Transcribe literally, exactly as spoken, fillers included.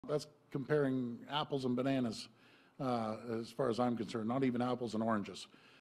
That's comparing apples and bananas, uh, as far as I'm concerned, not even apples and oranges.